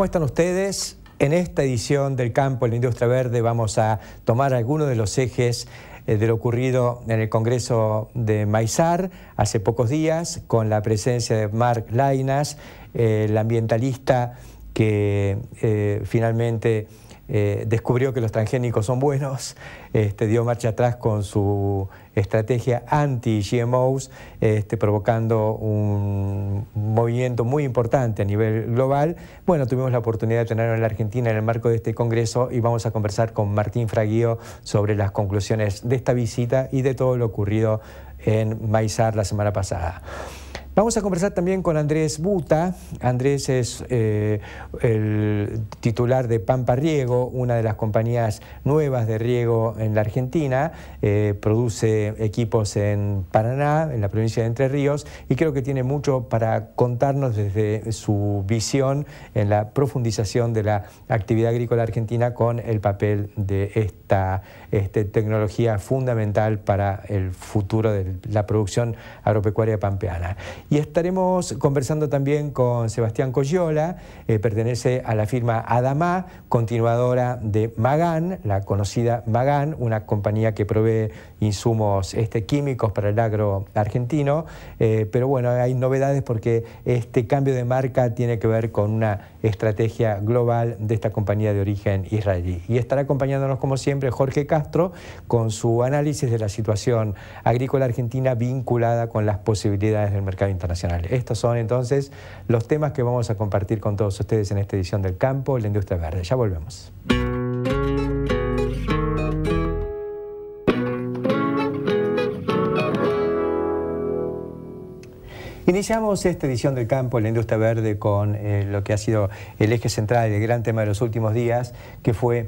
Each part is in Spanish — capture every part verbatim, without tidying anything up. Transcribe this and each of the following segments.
¿Cómo están ustedes? En esta edición del Campo en la Industria Verde vamos a tomar algunos de los ejes eh, de lo ocurrido en el Congreso de Maizar hace pocos días, con la presencia de Mark Lainas, eh, el ambientalista que eh, finalmente eh, descubrió que los transgénicos son buenos, este, dio marcha atrás con su estrategia anti-G M Os, este, provocando un movimiento muy importante a nivel global. Bueno, tuvimos la oportunidad de tenerlo en la Argentina en el marco de este congreso y vamos a conversar con Martín Fraguío sobre las conclusiones de esta visita y de todo lo ocurrido en Maizar la semana pasada. Vamos a conversar también con Andrés Buta. Andrés es eh, el titular de Pampa Riego, una de las compañías nuevas de riego en la Argentina. Eh, produce equipos en Paraná, en la provincia de Entre Ríos, y creo que tiene mucho para contarnos desde su visión en la profundización de la actividad agrícola argentina con el papel de esta este, tecnología fundamental para el futuro de la producción agropecuaria pampeana. Y estaremos conversando también con Sebastián Coyola, eh, pertenece a la firma Adamá, continuadora de Magan, la conocida Magan, una compañía que provee insumos este, químicos para el agro argentino, eh, pero bueno, hay novedades porque este cambio de marca tiene que ver con una estrategia global de esta compañía de origen israelí. Y estará acompañándonos como siempre Jorge Castro con su análisis de la situación agrícola argentina vinculada con las posibilidades del mercado internacional. Estos son entonces los temas que vamos a compartir con todos ustedes en esta edición del Campo, la Industria Verde. Ya volvemos. Iniciamos esta edición del Campo en la Industria Verde con eh, lo que ha sido el eje central y el gran tema de los últimos días, que fue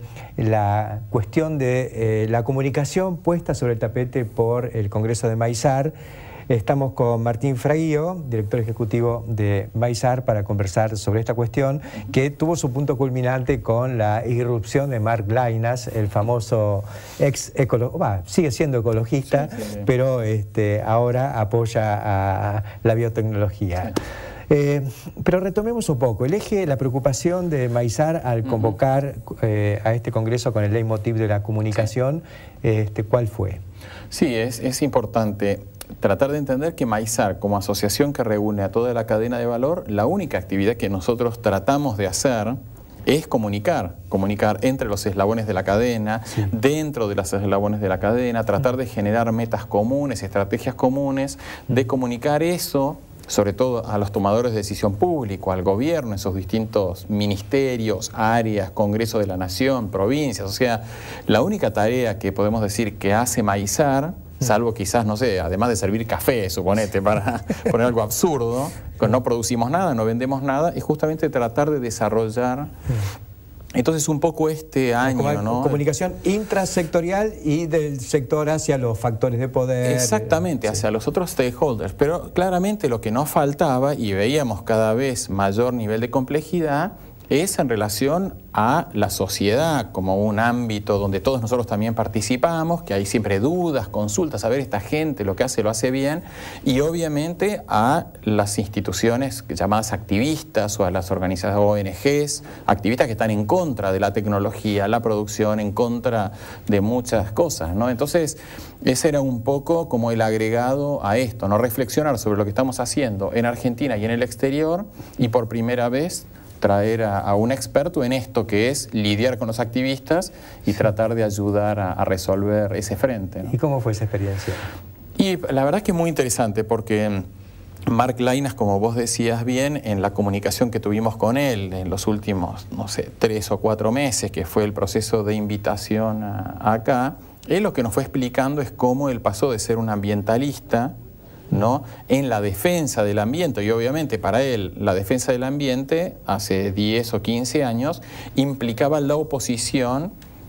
la cuestión de eh, la comunicación puesta sobre el tapete por el Congreso de Maizar. Estamos con Martín Fraguío, director ejecutivo de Maizar, para conversar sobre esta cuestión que tuvo su punto culminante con la irrupción de Mark Lainas, el famoso ex ecologista, sigue siendo ecologista, sí, sí, sí. pero este, ahora apoya a la biotecnología. Sí. Eh, pero retomemos un poco el eje, la preocupación de Maizar al convocar uh-huh. eh, a este congreso con el leitmotiv de la comunicación, sí. este, ¿cuál fue? Sí, es, es importante tratar de entender que Maizar, como asociación que reúne a toda la cadena de valor, la única actividad que nosotros tratamos de hacer es comunicar, comunicar entre los eslabones de la cadena, sí. dentro de los eslabones de la cadena, tratar de generar metas comunes, estrategias comunes, de comunicar eso, sobre todo a los tomadores de decisión público, al gobierno, esos distintos ministerios, áreas, Congreso de la Nación, provincias. O sea, la única tarea que podemos decir que hace Maizar, salvo quizás, no sé, además de servir café, suponete, para poner algo absurdo, que no producimos nada, no vendemos nada, es justamente tratar de desarrollar. Entonces un poco este año, Como, ¿no? Comunicación intrasectorial y del sector hacia los factores de poder. Exactamente, sí. hacia los otros stakeholders. Pero claramente lo que nos faltaba, y veíamos cada vez mayor nivel de complejidad, es en relación a la sociedad como un ámbito donde todos nosotros también participamos, que hay siempre dudas, consultas, a ver, esta gente lo que hace lo hace bien, y obviamente a las instituciones llamadas activistas o a las organizaciones O N Ges, activistas que están en contra de la tecnología, la producción, en contra de muchas cosas, ¿no? Entonces, ese era un poco como el agregado a esto, ¿no? Reflexionar sobre lo que estamos haciendo en Argentina y en el exterior, y por primera vez traer a, a un experto en esto que es lidiar con los activistas y tratar de ayudar a, a resolver ese frente, ¿no? ¿Y cómo fue esa experiencia? Y la verdad es que es muy interesante porque Mark Lainas, como vos decías bien, en la comunicación que tuvimos con él en los últimos, no sé, tres o cuatro meses, que fue el proceso de invitación a, a acá, él lo que nos fue explicando es cómo él pasó de ser un ambientalista, ¿no?, en la defensa del ambiente, y obviamente para él la defensa del ambiente hace diez o quince años implicaba la oposición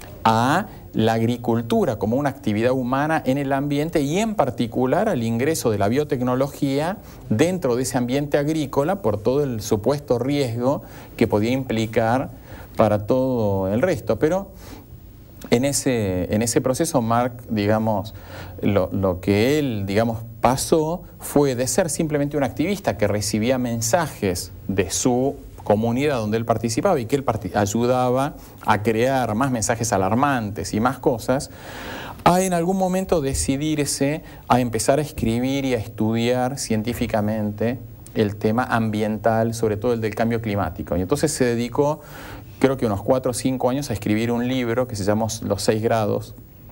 a la agricultura como una actividad humana en el ambiente y en particular al ingreso de la biotecnología dentro de ese ambiente agrícola por todo el supuesto riesgo que podía implicar para todo el resto. Pero En ese, en ese proceso, Mark, digamos, lo, lo que él, digamos, pasó fue de ser simplemente un activista que recibía mensajes de su comunidad donde él participaba y que él ayudaba a crear más mensajes alarmantes y más cosas, a en algún momento decidirse a empezar a escribir y a estudiar científicamente el tema ambiental, sobre todo el del cambio climático. Y entonces se dedicó, creo que unos cuatro o cinco años, a escribir un libro que se llama Los seis grados,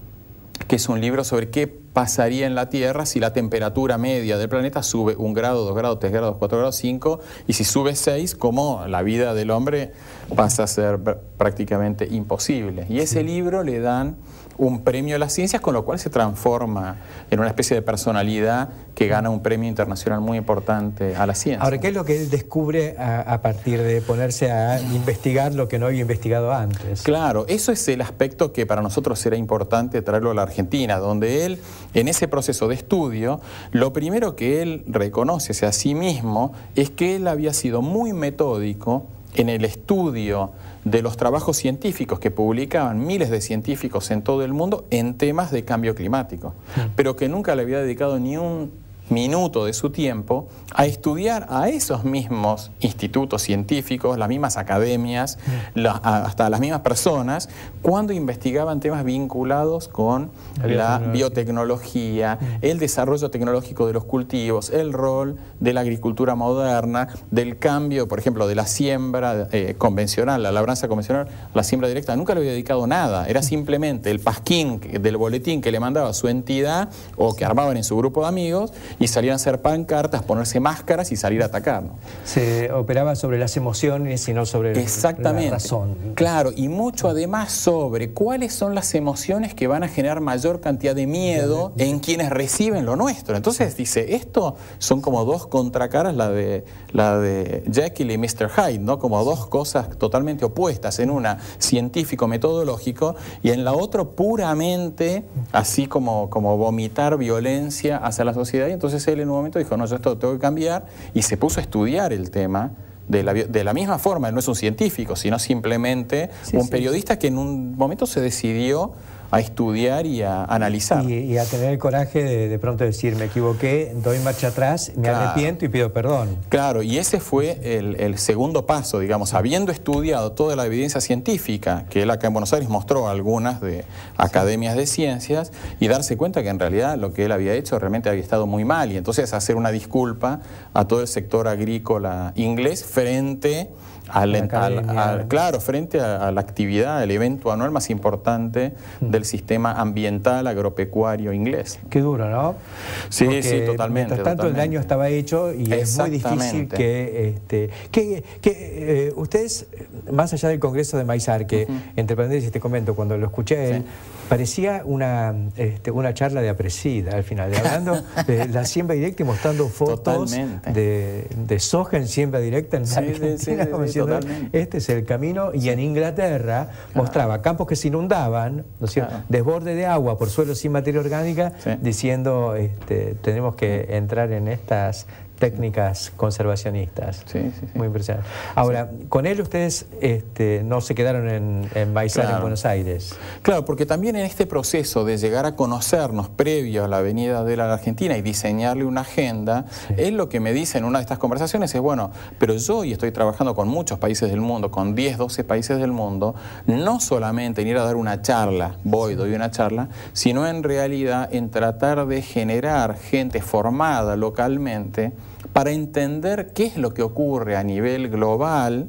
que es un libro sobre qué pasaría en la Tierra si la temperatura media del planeta sube un grado, dos grados, tres grados, cuatro grados, cinco, y si sube seis, cómo la vida del hombre pasa a ser prácticamente imposible. Y ese libro le dan un premio a las ciencias, con lo cual se transforma en una especie de personalidad que gana un premio internacional muy importante a la ciencia. Ahora, ¿qué es lo que él descubre a, a partir de ponerse a investigar lo que no había investigado antes? Claro, eso es el aspecto que para nosotros era importante traerlo a la Argentina, donde él, en ese proceso de estudio, lo primero que él reconoce a sí mismo es que él había sido muy metódico en el estudio de los trabajos científicos que publicaban miles de científicos en todo el mundo en temas de cambio climático, pero que nunca le había dedicado ni un minuto de su tiempo a estudiar a esos mismos institutos científicos, las mismas academias, la, hasta las mismas personas, cuando investigaban temas vinculados con la biotecnología, el desarrollo tecnológico de los cultivos, el rol de la agricultura moderna, del cambio, por ejemplo, de la siembra eh, convencional, la labranza convencional, la siembra directa. Nunca le había dedicado nada, era simplemente el pasquín del boletín que le mandaba su entidad o que armaban en su grupo de amigos, y salían a hacer pancartas, ponerse máscaras y salir a atacar, ¿no? Se operaba sobre las emociones y no sobre Exactamente. la razón. Claro, y mucho además sobre cuáles son las emociones que van a generar mayor cantidad de miedo en quienes reciben lo nuestro. Entonces dice, esto son como dos contracaras, la de, la de Jekyll y mister Hyde, ¿no? Como dos cosas totalmente opuestas, en una científico metodológico y en la otra puramente así como, como vomitar violencia hacia la sociedad. Y entonces él en un momento dijo, no, yo esto lo tengo que cambiar, y se puso a estudiar el tema de la, de la misma forma. Él no es un científico, sino simplemente sí, un sí, periodista sí. que en un momento se decidió a estudiar y a analizar. Y, y a tener el coraje de de pronto decir, me equivoqué, doy marcha atrás, me claro. arrepiento y pido perdón. Claro, y ese fue el, el segundo paso, digamos, habiendo estudiado toda la evidencia científica, que él acá en Buenos Aires mostró algunas de academias de ciencias, y darse cuenta que en realidad lo que él había hecho realmente había estado muy mal, y entonces hacer una disculpa a todo el sector agrícola inglés frente Al, al, al, claro, frente a, a la actividad, el evento anual más importante mm. del sistema ambiental agropecuario inglés. Qué duro, ¿no? Sí, Porque sí, totalmente. Mientras tanto totalmente. el daño estaba hecho y es muy difícil que, este, que, que eh, ustedes, más allá del Congreso de Maizar, que uh-huh. entre paréntesis te comento, cuando lo escuché a él, sí. parecía una, este, una charla de Apresida al final, hablando de la siembra directa y mostrando fotos de, de soja en siembra directa en la sí, Argentina, sí, sí, como sí, diciendo, este es el camino, y sí. en Inglaterra claro. mostraba campos que se inundaban, ¿no es cierto? Claro. Desborde de agua por suelo sin materia orgánica, sí. diciendo, este, tenemos que entrar en estas técnicas conservacionistas. Sí, sí, sí. Muy impresionante. Ahora, sí. con él ustedes este, no se quedaron en, en Maizar, claro. en Buenos Aires. Claro, porque también en este proceso de llegar a conocernos previo a la venida de la Argentina y diseñarle una agenda, sí. él lo que me dice en una de estas conversaciones es, bueno, pero yo, y estoy trabajando con muchos países del mundo, con diez, doce países del mundo, no solamente en ir a dar una charla, voy, doy una charla, sino en realidad en tratar de generar gente formada localmente para entender qué es lo que ocurre a nivel global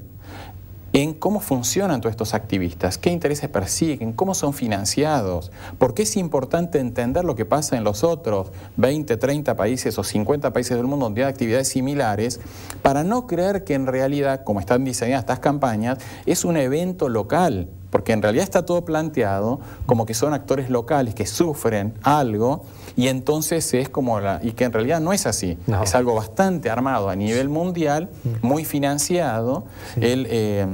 en cómo funcionan todos estos activistas, qué intereses persiguen, cómo son financiados, por qué es importante entender lo que pasa en los otros veinte, treinta países o cincuenta países del mundo donde hay actividades similares, para no creer que en realidad, como están diseñadas estas campañas, es un evento local, porque en realidad está todo planteado como que son actores locales que sufren algo, y entonces es como la, y que en realidad no es así, no. es algo bastante armado a nivel mundial, muy financiado. Sí. Él eh,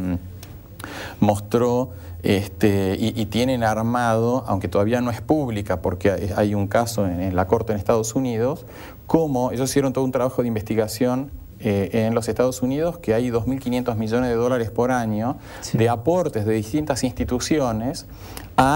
mostró este, y, y tienen armado, aunque todavía no es pública porque hay un caso en, en la corte en Estados Unidos, como ellos hicieron todo un trabajo de investigación Eh, en los Estados Unidos, que hay dos mil quinientos millones de dólares por año sí. de aportes de distintas instituciones a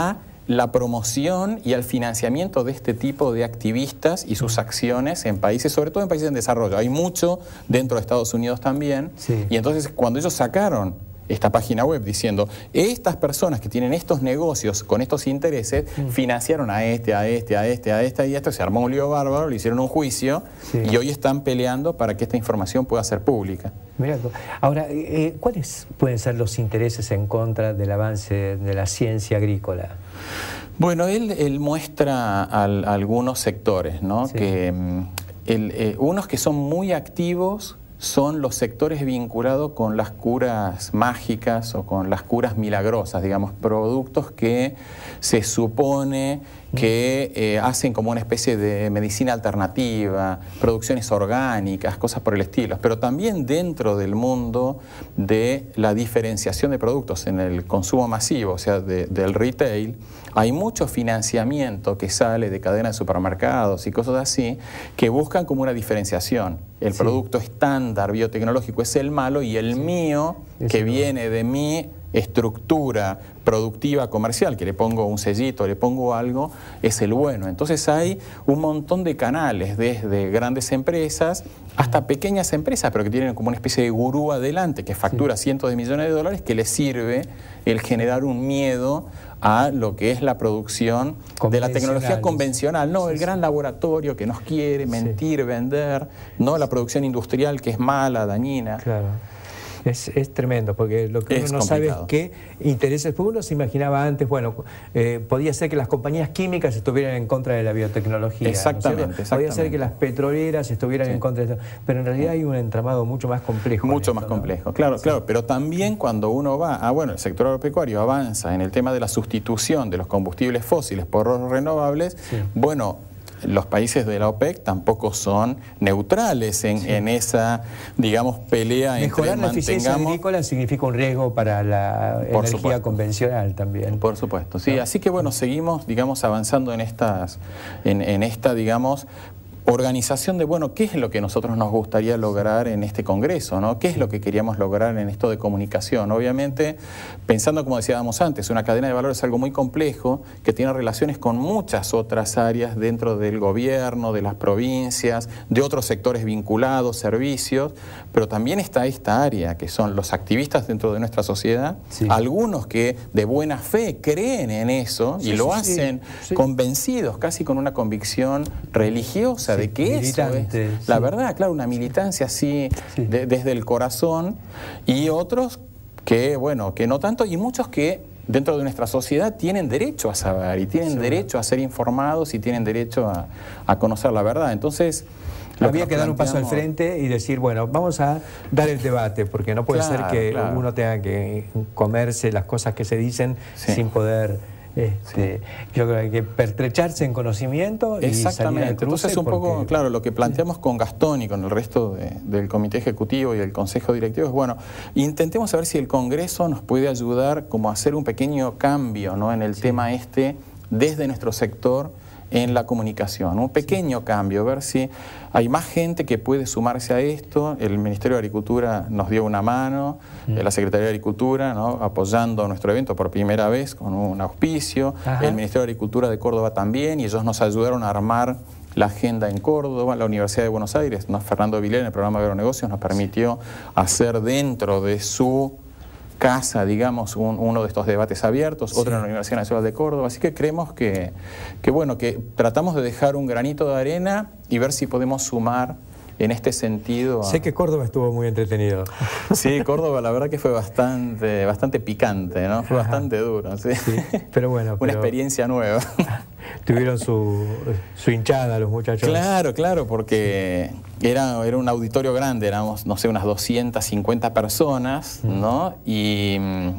la promoción y el financiamiento de este tipo de activistas y sus acciones en países, sobre todo en países en desarrollo. Hay mucho dentro de Estados Unidos también. Sí. Y entonces cuando ellos sacaron esta página web diciendo, estas personas que tienen estos negocios con estos intereses, mm. financiaron a este, a este, a este, a este y a este, se armó un lío bárbaro, le hicieron un juicio sí. y hoy están peleando para que esta información pueda ser pública. Mirá, ahora, eh, ¿cuáles pueden ser los intereses en contra del avance de la ciencia agrícola? Bueno, él, él muestra al, algunos sectores, ¿no? Sí. Que, el, eh, unos que son muy activos son los sectores vinculados con las curas mágicas o con las curas milagrosas, digamos, productos que se supone que eh, hacen como una especie de medicina alternativa, producciones orgánicas, cosas por el estilo, pero también dentro del mundo de la diferenciación de productos en el consumo masivo, o sea, de, del retail, hay mucho financiamiento que sale de cadenas de supermercados y cosas así, que buscan como una diferenciación. El sí. producto estándar biotecnológico es el malo y el sí. mío, es que viene de mi estructura productiva comercial, que le pongo un sellito, le pongo algo, es el bueno. Entonces hay un montón de canales, desde grandes empresas hasta pequeñas empresas, pero que tienen como una especie de gurú adelante, que factura sí. cientos de millones de dólares, que les sirve el generar un miedo a lo que es la producción de la tecnología convencional, no el gran laboratorio que nos quiere mentir, sí. vender, no la producción industrial que es mala, dañina. Claro. Es, es tremendo, porque lo que es uno no complicado. sabe es qué intereses, porque uno se imaginaba antes, bueno, eh, podía ser que las compañías químicas estuvieran en contra de la biotecnología. Exactamente, ¿no? exactamente. Podía ser que las petroleras estuvieran sí. en contra de esto, pero en realidad hay un entramado mucho más complejo. Mucho esto, más ¿no? complejo, claro, sí. claro, pero también cuando uno va, ah bueno, el sector agropecuario avanza en el tema de la sustitución de los combustibles fósiles por los renovables, sí. bueno, los países de la OPEC tampoco son neutrales en, sí. en esa, digamos, pelea Mejorar entre la eficiencia mantengamos... agrícola significa un riesgo para la Por energía supuesto. convencional también. Por supuesto, sí. ¿No? Así que bueno, seguimos, digamos, avanzando en estas, en, en esta, digamos, organización de, bueno, ¿qué es lo que nosotros nos gustaría lograr en este congreso, ¿no? ¿Qué es lo que queríamos lograr en esto de comunicación? Obviamente, pensando, como decíamos antes, una cadena de valor es algo muy complejo que tiene relaciones con muchas otras áreas dentro del gobierno, de las provincias, de otros sectores vinculados, servicios, pero también está esta área que son los activistas dentro de nuestra sociedad, sí. algunos que de buena fe creen en eso y sí, lo sí, hacen sí, sí. convencidos, casi con una convicción religiosa, de que eso es sí. la verdad, claro, una militancia así sí. de, desde el corazón, y otros que, bueno, que no tanto, y muchos que dentro de nuestra sociedad tienen derecho a saber, y tienen sí. derecho a ser informados, y tienen derecho a, a conocer la verdad. Entonces, había que, que dar un paso al frente y decir, bueno, vamos a dar el debate, porque no puede claro, ser que claro. uno tenga que comerse las cosas que se dicen sí. sin poder... Este, sí. Yo creo que hay que pertrecharse en conocimiento y exactamente. Salir Entonces es un porque... poco, claro, lo que planteamos con Gastón y con el resto de, del comité ejecutivo y el consejo directivo es, bueno, intentemos saber si el Congreso nos puede ayudar como a hacer un pequeño cambio, ¿no? en el sí. tema este desde nuestro sector en la comunicación, un pequeño sí. cambio, ver si hay más gente que puede sumarse a esto. El Ministerio de Agricultura nos dio una mano, mm. la Secretaría de Agricultura, ¿no? apoyando nuestro evento por primera vez con un auspicio, Ajá. el Ministerio de Agricultura de Córdoba también, y ellos nos ayudaron a armar la agenda en Córdoba. La Universidad de Buenos Aires, ¿no? Fernando Vilén, en el programa de agronegocios, nos permitió hacer dentro de su casa, digamos, un, uno de estos debates abiertos, sí. otro en la Universidad Nacional de Córdoba, así que creemos que, que, bueno, que tratamos de dejar un granito de arena y ver si podemos sumar en este sentido. A... Sé que Córdoba estuvo muy entretenido. Sí, Córdoba la verdad que fue bastante, bastante picante, ¿no? Fue Ajá. bastante duro, ¿sí? Sí, pero bueno. Una pero... experiencia nueva. Tuvieron su, su hinchada los muchachos. Claro, claro, porque era, era un auditorio grande, éramos, no sé, unas doscientas cincuenta personas, ¿no? Y,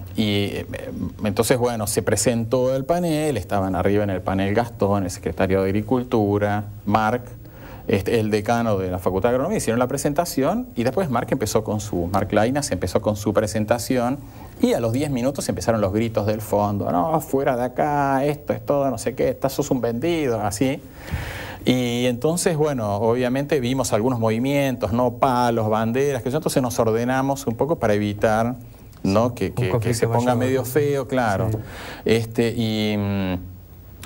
y entonces, bueno, se presentó el panel, estaban arriba en el panel Gastón, el secretario de Agricultura, Marc, Este, el decano de la Facultad de Agronomía, hicieron la presentación y después Marc empezó con su, Marc Lainas empezó con su presentación y a los diez minutos empezaron los gritos del fondo, no, fuera de acá, esto es todo, no sé qué, estás sos un vendido, así. Y entonces, bueno, obviamente vimos algunos movimientos, no palos, banderas, que entonces nos ordenamos un poco para evitar, ¿no? que, que, que se ponga mayor. medio feo, claro. Sí. Este, y...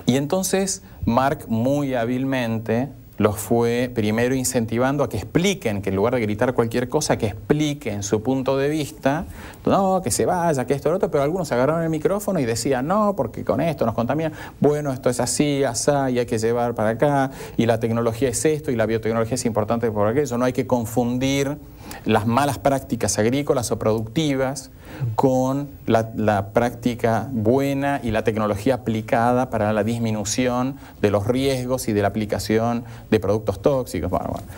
Y entonces Marc muy hábilmente los fue primero incentivando a que expliquen, que en lugar de gritar cualquier cosa, que expliquen su punto de vista, no, que se vaya, que esto, lo otro, pero algunos agarraron el micrófono y decían, no, porque con esto nos contaminan, bueno, esto es así, asá, y hay que llevar para acá, y la tecnología es esto, y la biotecnología es importante por aquello, no hay que confundir las malas prácticas agrícolas o productivas con la, la práctica buena y la tecnología aplicada para la disminución de los riesgos y de la aplicación de productos tóxicos. Bueno, bueno.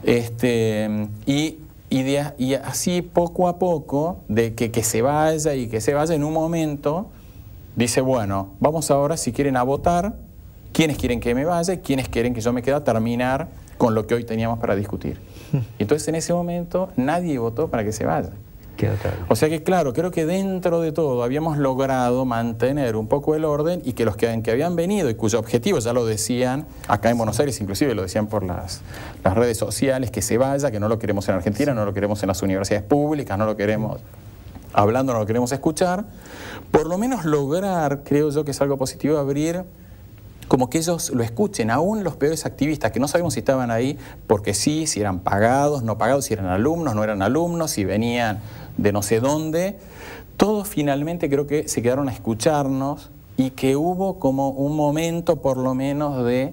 Este, y, y, de, y así poco a poco, de que, que se vaya y que se vaya, en un momento dice, bueno, vamos ahora, si quieren, a votar quiénes quieren que me vaya y quiénes quieren que yo me quede a terminar con lo que hoy teníamos para discutir. Y entonces en ese momento nadie votó para que se vaya. O sea que claro, creo que dentro de todo habíamos logrado mantener un poco el orden y que los que, que habían venido y cuyo objetivo ya lo decían acá en Buenos Aires, inclusive lo decían por las, las redes sociales, que se vaya, que no lo queremos en Argentina, no lo queremos en las universidades públicas, no lo queremos hablando, no lo queremos escuchar, por lo menos lograr, creo yo que es algo positivo, abrir como que ellos lo escuchen, aún los peores activistas, que no sabemos si estaban ahí porque sí, si eran pagados, no pagados, si eran alumnos, no eran alumnos, si venían de no sé dónde, todos finalmente creo que se quedaron a escucharnos y que hubo como un momento por lo menos de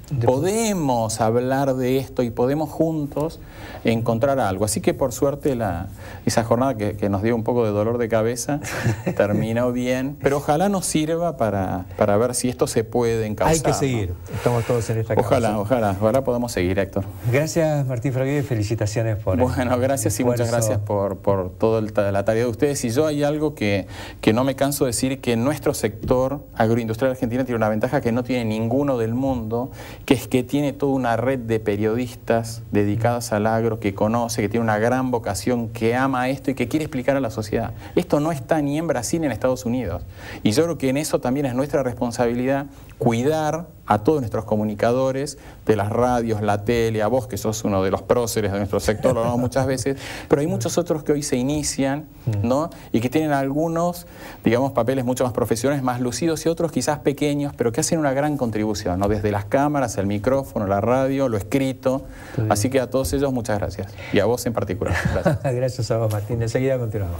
podemos hablar de esto y podemos juntos encontrar algo. Así que por suerte la, esa jornada que, que nos dio un poco de dolor de cabeza terminó bien, pero ojalá nos sirva para, para ver si esto se puede encauzar. Hay que seguir, ¿no? Estamos todos en esta Ojalá, causa. ojalá, ojalá podamos seguir, Héctor. Gracias, Martín Fragué, felicitaciones por Bueno, gracias y muchas gracias por, por toda la tarea de ustedes. Y yo hay algo que, que no me canso de decir, que nuestro sector agroindustrial argentino tiene una ventaja que no tiene ninguno del mundo, que es que tiene toda una red de periodistas dedicadas al agro, que conoce, que tiene una gran vocación, que ama esto y que quiere explicar a la sociedad. Esto no está ni en Brasil ni en Estados Unidos. Y yo creo que en eso también es nuestra responsabilidad cuidar a todos nuestros comunicadores de las radios, la tele, a vos que sos uno de los próceres de nuestro sector, lo hablamos muchas veces, pero hay muchos otros que hoy se inician, ¿no? Y que tienen algunos, digamos, papeles mucho más profesionales, más lucidos, y otros quizás pequeños, pero que hacen una gran contribución, ¿no? Desde las cámaras, el micrófono, la radio, lo escrito. Así que a todos ellos muchas gracias. Y a vos en particular. Gracias. Gracias a vos, Martín. Enseguida continuamos.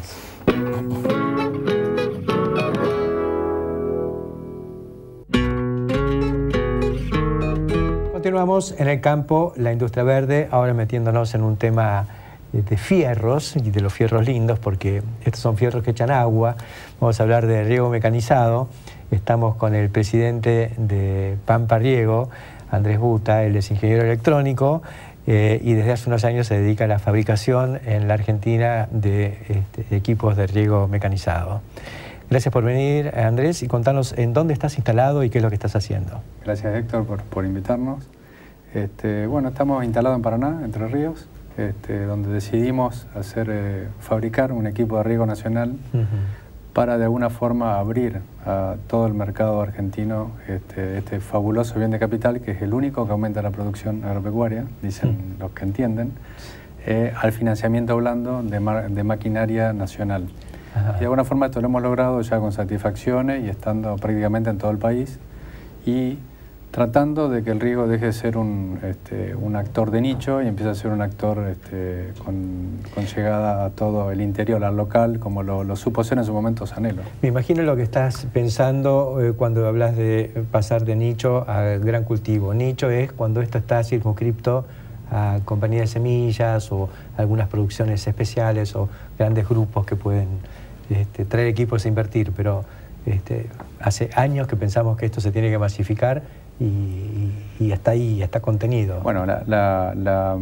Continuamos en el campo, la industria verde, ahora metiéndonos en un tema de fierros, y de los fierros lindos, porque estos son fierros que echan agua. Vamos a hablar de riego mecanizado. Estamos con el presidente de Pampa Riego, Andrés Buta. Él es ingeniero electrónico eh, y desde hace unos años se dedica a la fabricación en la Argentina de, este, de equipos de riego mecanizado. Gracias por venir, Andrés, y contanos en dónde estás instalado y qué es lo que estás haciendo. Gracias, Héctor, por, por invitarnos. Este, bueno, estamos instalados en Paraná, Entre Ríos, este, donde decidimos hacer, eh, fabricar un equipo de riego nacional uh-huh. para de alguna forma abrir a todo el mercado argentino este, este fabuloso bien de capital, que es el único que aumenta la producción agropecuaria, dicen uh-huh. los que entienden, eh, al financiamiento blando de, de maquinaria nacional. Ajá. Y de alguna forma esto lo hemos logrado ya con satisfacciones y estando prácticamente en todo el país y tratando de que el riego deje de ser un, este, un actor de nicho y empiece a ser un actor este, con, con llegada a todo el interior, al local, como lo, lo supo ser en su momento Sanelo. Me imagino lo que estás pensando eh, cuando hablas de pasar de nicho a gran cultivo. Nicho es cuando esto está circunscripto a compañías de semillas o algunas producciones especiales o grandes grupos que pueden este, traer equipos a invertir, pero este, hace años que pensamos que esto se tiene que masificar y, y, y está ahí, está contenido. Bueno, la, la, la,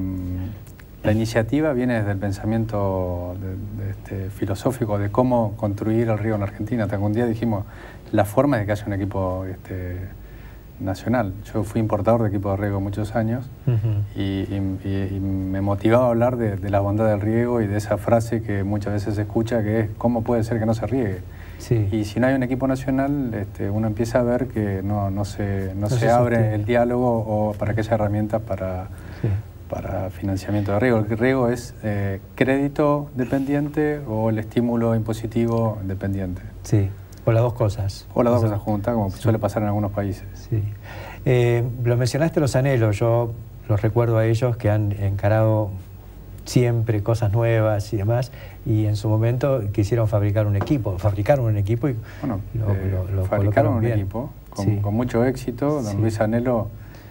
la iniciativa viene desde el pensamiento de, de este, filosófico de cómo construir el riego en Argentina. Hasta que un día dijimos, la forma de que haya un equipo este, nacional. Yo fui importador de equipo de riego muchos años uh-huh. y, y, y me motivaba a hablar de, de la bondad del riego y de esa frase que muchas veces se escucha, que es ¿cómo puede ser que no se riegue? Sí. Y si no hay un equipo nacional, este, uno empieza a ver que no, no se, no no se, se abre sostiene. el diálogo o para que haya herramientas para, sí. para financiamiento de riego. El riego es eh, crédito dependiente o el estímulo impositivo dependiente. Sí. O las dos cosas. O las dos o sea, cosas juntas, como sí. suele pasar en algunos países. Sí. Eh, lo mencionaste los anhelos, yo los recuerdo a ellos que han encarado siempre cosas nuevas y demás, y en su momento quisieron fabricar un equipo, fabricaron un equipo y bueno, lo, eh, lo, lo fabricaron un bien. equipo con, sí. con mucho éxito. Don sí. Luis Anhelo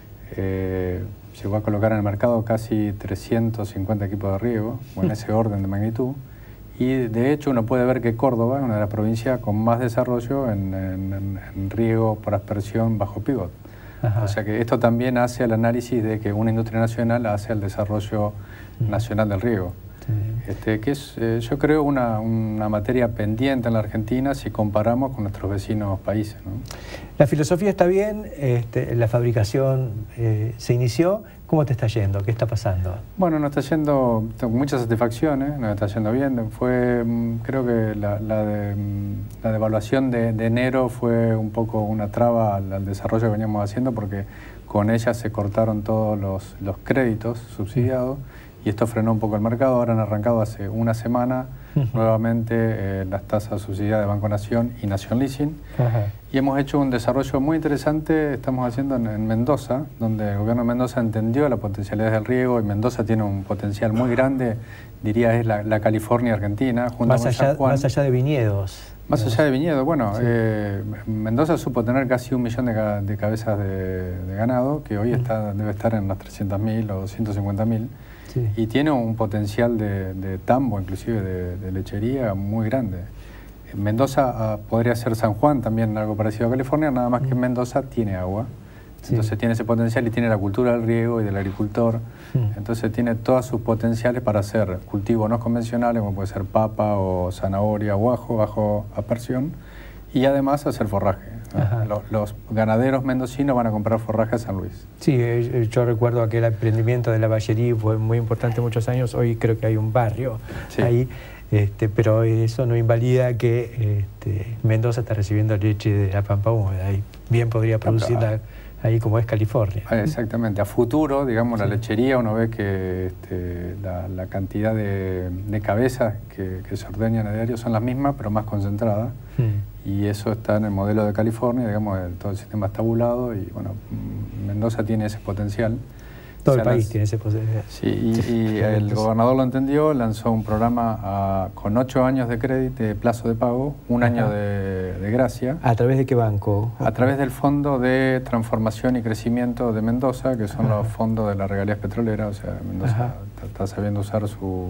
eh, llegó a colocar en el mercado casi trescientos cincuenta equipos de riego, o en ese orden de magnitud, y de hecho uno puede ver que Córdoba es una de las provincias con más desarrollo en, en, en riego por aspersión bajo pivot. Ajá. O sea que esto también hace el análisis de que una industria nacional hace el desarrollo mm. nacional del riego. Sí. Este, que es, eh, yo creo, una, una materia pendiente en la Argentina si comparamos con nuestros vecinos países, ¿no? La filosofía está bien, este, la fabricación eh, se inició. ¿Cómo te está yendo? ¿Qué está pasando? Bueno, nos está yendo con muchas satisfacciones, nos está yendo bien. Fue, creo que la, la, de, la devaluación de, de enero fue un poco una traba al, al desarrollo que veníamos haciendo, porque con ella se cortaron todos los, los créditos subsidiados y esto frenó un poco el mercado. Ahora han arrancado hace una semana nuevamente eh, las tasas subsidiadas de Banco Nación y Nación Leasing. Ajá. Y hemos hecho un desarrollo muy interesante, estamos haciendo en, en Mendoza, donde el gobierno de Mendoza entendió las potencialidades del riego, y Mendoza tiene un potencial muy grande, diría es la, la California argentina, junto más con allá, San Juan. Más allá de viñedos. Más allá de viñedos, bueno, sí. eh, Mendoza supo tener casi un millón de, de cabezas de, de ganado, que hoy está, debe estar en las trescientas mil o doscientas cincuenta mil. Sí. Y tiene un potencial de, de tambo, inclusive de, de lechería, muy grande. En Mendoza uh, podría ser San Juan, también algo parecido a California, nada más mm. que en Mendoza tiene agua. Sí. Entonces tiene ese potencial y tiene la cultura del riego y del agricultor. Mm. Entonces tiene todos sus potenciales para hacer cultivos no convencionales, como puede ser papa o zanahoria o ajo bajo aspersión, y además hacer forraje. Los, los ganaderos mendocinos van a comprar forraje a San Luis. Sí, yo recuerdo aquel emprendimiento de la Vallerí, fue muy importante muchos años. Hoy creo que hay un barrio sí. ahí, este, pero eso no invalida que este, Mendoza está recibiendo leche de la Pampa Húmeda y bien podría producirla ahí como es California. Exactamente. A futuro, digamos, sí. la lechería, uno ve que este, la, la cantidad de, de cabezas que, que se ordeñan a diario son las mismas, pero más concentradas. Mm. Y eso está en el modelo de California, digamos, el, todo el sistema es tabulado y, bueno, Mendoza tiene ese potencial. Todo o sea, el país tiene ese potencial. Sí, y, y el gobernador lo entendió, lanzó un programa a, con ocho años de crédito, de plazo de pago, un Ajá. año de, de gracia. ¿A través de qué banco? A través del Fondo de Transformación y Crecimiento de Mendoza, que son Ajá. los fondos de las regalías petroleras. O sea, Mendoza está sabiendo usar su,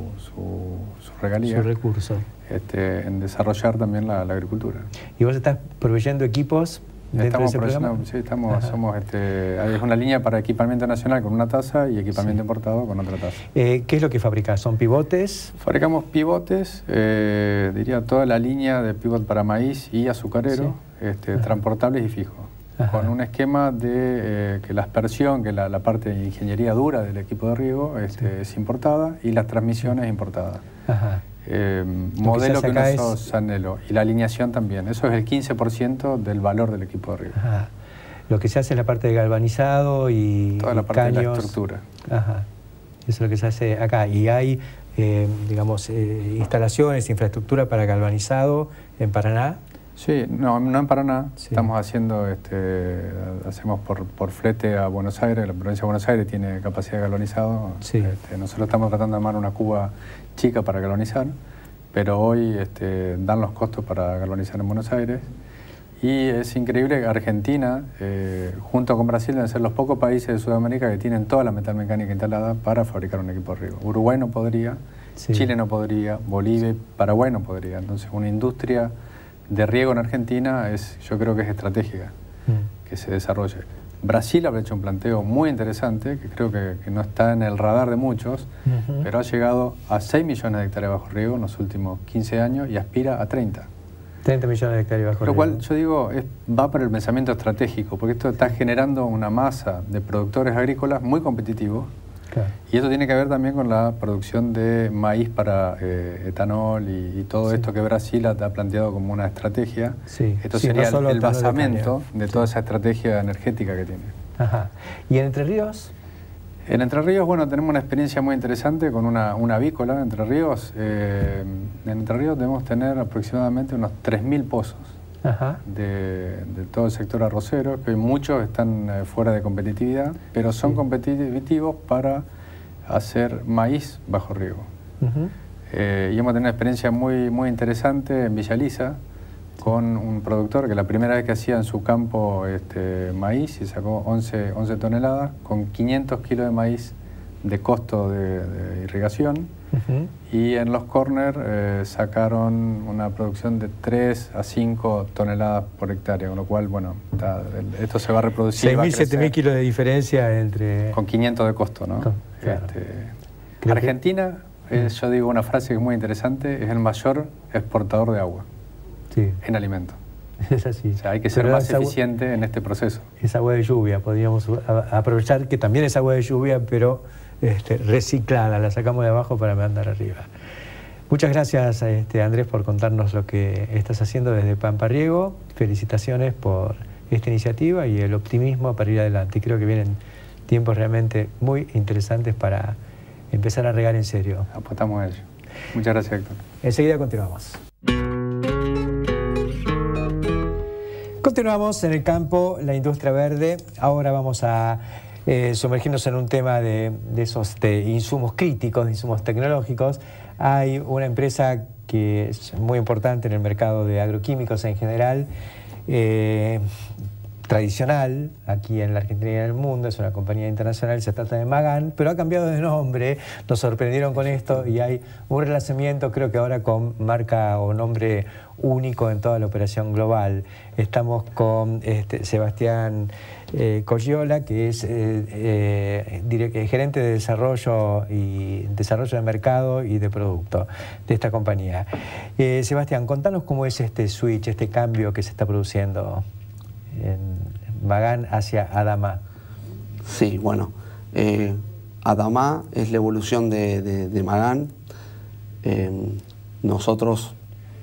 su, su regalía. Su recurso. Este, en desarrollar también la, la agricultura. ¿Y vos estás proveyendo equipos dentro de ese programa? Sí, estamos, somos, este, hay una línea para equipamiento nacional con una tasa y equipamiento sí. importado con otra tasa. Eh, ¿Qué es lo que fabricás? ¿Son pivotes? Fabricamos pivotes, eh, diría toda la línea de pivot para maíz y azucarero, sí. este, transportables y fijos. Ajá. Con un esquema de eh, que la aspersión, que la, la parte de ingeniería dura del equipo de riego este, sí. es importada y las transmisiones importadas. Ajá. Eh, modelo que, que nosotros es... anhelo y la alineación también, eso es el quince por ciento del valor del equipo de riego. Ajá. Lo que se hace es la parte de galvanizado y toda la parte caños. de la estructura. Ajá. Eso es lo que se hace acá y hay eh, digamos eh, instalaciones, infraestructura para galvanizado en Paraná. Sí, no, no en Paraná, sí. estamos haciendo, este, hacemos por, por flete a Buenos Aires, la provincia de Buenos Aires tiene capacidad de galvanizado, sí. este, nosotros estamos tratando de armar una cuba chica para galvanizar, pero hoy este, dan los costos para galvanizar en Buenos Aires y es increíble que Argentina, eh, junto con Brasil, deben ser los pocos países de Sudamérica que tienen toda la metalmecánica instalada para fabricar un equipo de riego. Uruguay no podría, sí. Chile no podría, Bolivia y Paraguay no podría, entonces una industria de riego en Argentina es, yo creo que es estratégica mm. que se desarrolle. Brasil ha hecho un planteo muy interesante, que creo que, que no está en el radar de muchos, uh-huh. pero ha llegado a seis millones de hectáreas bajo riego en los últimos quince años y aspira a treinta. treinta millones de hectáreas bajo riego. Lo cual, yo digo, es, va por el pensamiento estratégico, porque esto está generando una masa de productores agrícolas muy competitivos. Claro. Y esto tiene que ver también con la producción de maíz para eh, etanol y, y todo sí. esto que Brasil ha, ha planteado como una estrategia. Sí. Esto sí, sería no el, el basamento de, de toda sí. esa estrategia energética que tiene. Ajá. ¿Y en Entre Ríos? En Entre Ríos, bueno, tenemos una experiencia muy interesante con una, una avícola en Entre Ríos. Eh, en Entre Ríos debemos tener aproximadamente unos tres mil pozos. Ajá. De, de todo el sector arrocero, que muchos están eh, fuera de competitividad, pero son sí. competitivos para hacer maíz bajo riego. Uh-huh. eh, y hemos tenido una experiencia muy, muy interesante en Villa Lisa con un productor que la primera vez que hacía en su campo este, maíz y sacó once, once toneladas con quinientos kilos de maíz de costo de, de irrigación. Uh-huh. Y en los corners eh, sacaron una producción de tres a cinco toneladas por hectárea, con lo cual, bueno, está, esto se va a reproducir. seis mil, siete mil kilos de diferencia entre... Con quinientos de costo, ¿no? Con, claro. este, Argentina, que... es, yo digo una frase que es muy interesante, es el mayor exportador de agua sí. en alimentos. Es así. O sea, hay que ser Pero más eficiente agua, en este proceso. Es agua de lluvia, podríamos aprovechar que también es agua de lluvia, pero... Este, reciclada, la sacamos de abajo para mandar arriba. Muchas gracias este, Andrés por contarnos lo que estás haciendo desde Pampa Riego. Felicitaciones por esta iniciativa y el optimismo para ir adelante. Creo que vienen tiempos realmente muy interesantes para empezar a regar en serio. Apostamos a ello. Muchas gracias, Héctor. Enseguida continuamos. Continuamos en el campo, la industria verde. Ahora vamos a Eh, sumergirnos en un tema de, de esos de insumos críticos, de insumos tecnológicos. Hay una empresa que es muy importante en el mercado de agroquímicos en general, eh, tradicional aquí en la Argentina y en el mundo, es una compañía internacional, se trata de Magan, pero ha cambiado de nombre, nos sorprendieron con esto y hay un relacionamiento creo que ahora con marca o nombre único en toda la operación global. Estamos con este, Sebastián eh, Colliola, que es eh, eh, gerente de desarrollo y desarrollo de mercado y de producto de esta compañía. Eh, Sebastián, contanos cómo es este switch, este cambio que se está produciendo en Magan hacia Adama. Sí, bueno, eh, Adama es la evolución de, de, de Magan. Eh, nosotros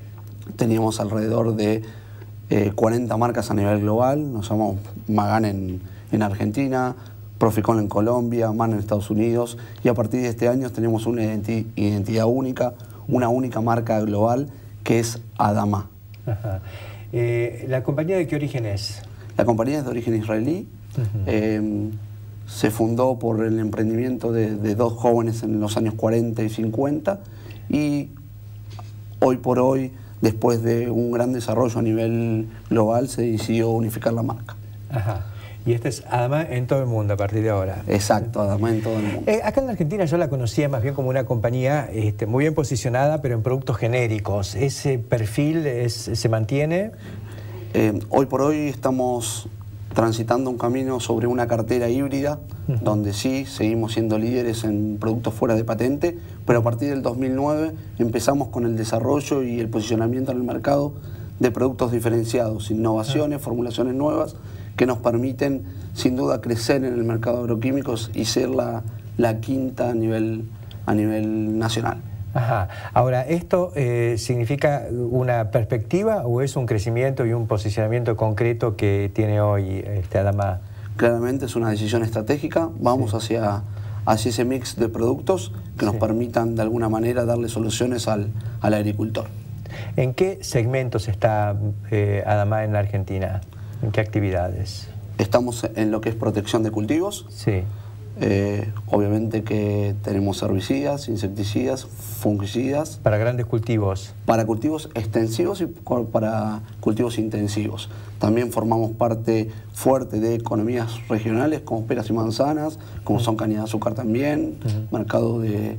teníamos alrededor de eh, cuarenta marcas a nivel global. Nos llamamos Magan en, en Argentina, Proficol en Colombia, Man en Estados Unidos, y a partir de este año tenemos una identi identidad única, una única marca global que es Adama. Ajá. Eh, ¿La compañía de qué origen es? La compañía es de origen israelí. Uh-huh. eh, se fundó por el emprendimiento de, de dos jóvenes en los años cuarenta y cincuenta y hoy por hoy, después de un gran desarrollo a nivel global, se decidió unificar la marca. Ajá. Y este es Adama en todo el mundo a partir de ahora. Exacto, Adama en todo el mundo. Eh, acá en la Argentina yo la conocía más bien como una compañía este, muy bien posicionada, pero en productos genéricos. ¿Ese perfil es, se mantiene? Eh, hoy por hoy estamos transitando un camino sobre una cartera híbrida, uh-huh. donde sí seguimos siendo líderes en productos fuera de patente, pero a partir del dos mil nueve empezamos con el desarrollo y el posicionamiento en el mercado de productos diferenciados, innovaciones, uh-huh. formulaciones nuevas, que nos permiten sin duda crecer en el mercado de agroquímicos y ser la, la quinta a nivel, a nivel nacional. Ajá. Ahora, ¿esto eh, significa una perspectiva o es un crecimiento y un posicionamiento concreto que tiene hoy este Adama? Claramente es una decisión estratégica, vamos sí. hacia, hacia ese mix de productos que sí. nos permitan de alguna manera darle soluciones al, al agricultor. ¿En qué segmentos está eh, Adama en la Argentina? ¿En qué actividades? Estamos en lo que es protección de cultivos. Sí. Eh, obviamente que tenemos herbicidas, insecticidas, fungicidas. ¿Para grandes cultivos? Para cultivos extensivos y para cultivos intensivos. También formamos parte fuerte de economías regionales como peras y manzanas, como uh-huh. son caña de azúcar también, uh-huh. mercado de,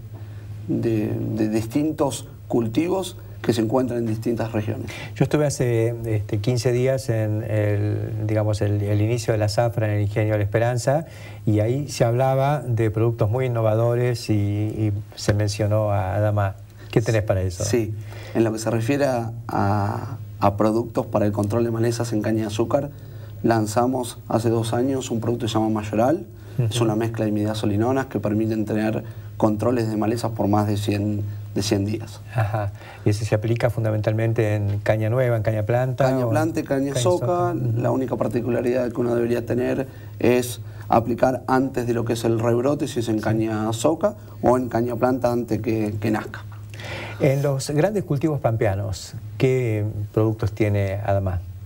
de, de distintos cultivos que se encuentran en distintas regiones. Yo estuve hace este, quince días en el, digamos, el, el inicio de la zafra en el Ingenio de la Esperanza y ahí se hablaba de productos muy innovadores y, y se mencionó a Adama. ¿Qué tenés para eso? Sí, en lo que se refiere a, a, a productos para el control de malezas en caña de azúcar, lanzamos hace dos años un producto que se llama Mayoral. Uh-huh. Es una mezcla de imidazolinonas que permiten tener controles de malezas por más de cien, de cien días. Ajá. ¿Y ese se aplica fundamentalmente en caña nueva, en caña planta? Caña planta y caña, caña soca. soca. Uh-huh. La única particularidad que uno debería tener es aplicar antes de lo que es el rebrote, si es en caña soca, o en caña planta antes que, que nazca. En los grandes cultivos pampeanos, ¿qué productos tiene Adama?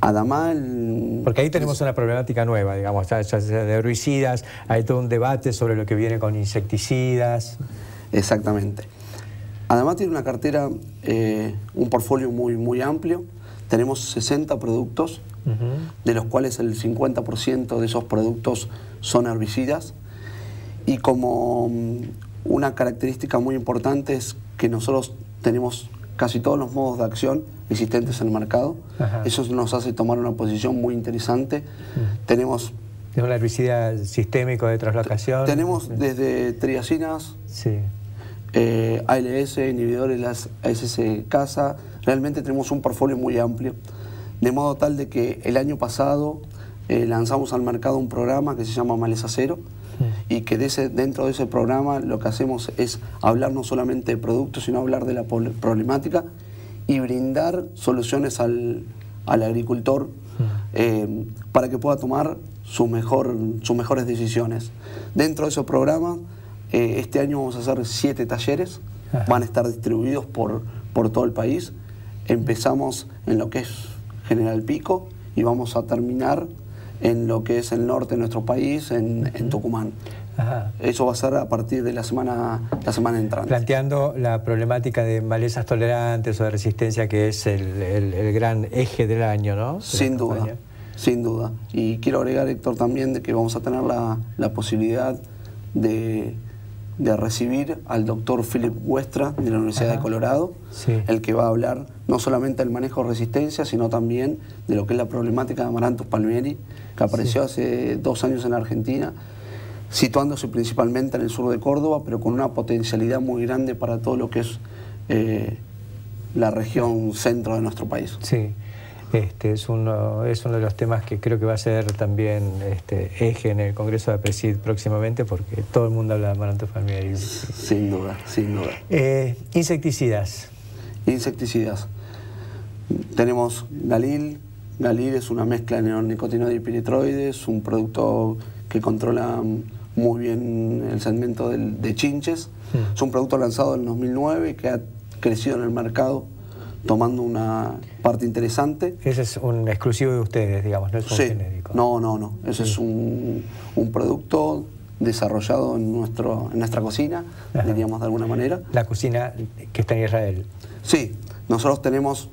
Adamá... El, Porque ahí tenemos una problemática nueva, digamos, ya, ya sea de herbicidas, hay todo un debate sobre lo que viene con insecticidas. Exactamente. Adamá tiene una cartera, eh, un portfolio muy, muy amplio. Tenemos sesenta productos, uh-huh. de los cuales el cincuenta por ciento de esos productos son herbicidas. Y como una característica muy importante es que nosotros tenemos casi todos los modos de acción existentes en el mercado. Ajá. Eso nos hace tomar una posición muy interesante. Mm. Tenemos... ¿Tenemos la herbicida sistémico de translocación? Tenemos desde triacinas, sí. eh, A L S, inhibidores, las A S S casa. Realmente tenemos un portfolio muy amplio. De modo tal de que el año pasado eh, lanzamos al mercado un programa que se llama Maleza Cero. Y que de ese, dentro de ese programa lo que hacemos es hablar no solamente de productos, sino hablar de la problemática y brindar soluciones al, al agricultor eh, para que pueda tomar su mejor, sus mejores decisiones. Dentro de ese programa, eh, este año vamos a hacer siete talleres, van a estar distribuidos por, por todo el país. Empezamos en lo que es General Pico y vamos a terminar en lo que es el norte de nuestro país, en, en Tucumán. Ajá. Eso va a ser a partir de la semana, la semana entrante. Planteando la problemática de malezas tolerantes o de resistencia, que es el, el, el gran eje del año, ¿no? De sin duda, sin duda. Y quiero agregar, Héctor, también de que vamos a tener la, la posibilidad de, de recibir al doctor Philip Westra de la Universidad Ajá. de Colorado, sí. el que va a hablar no solamente del manejo de resistencia, sino también de lo que es la problemática de Amaranthus palmieri, que apareció sí. hace dos años en la Argentina, situándose principalmente en el sur de Córdoba, pero con una potencialidad muy grande para todo lo que es eh, la región centro de nuestro país. Sí, este es uno, es uno de los temas que creo que va a ser también este, eje en el Congreso de APRESID próximamente, porque todo el mundo habla de Amaranthus palmieri. Sin duda, sin duda. Eh, insecticidas. Insecticidas. Tenemos Galil. Galil es una mezcla de neonicotinoides y piretroides, un producto que controla muy bien el segmento de, de chinches. Mm. Es un producto lanzado en el dos mil nueve que ha crecido en el mercado tomando una parte interesante. Ese es un exclusivo de ustedes, digamos, no es un sí. genérico. No, no, no. Ese sí. es un, un producto desarrollado en, nuestro, en nuestra cocina, Ajá. diríamos de alguna manera. La cocina que está en Israel. Sí, nosotros tenemos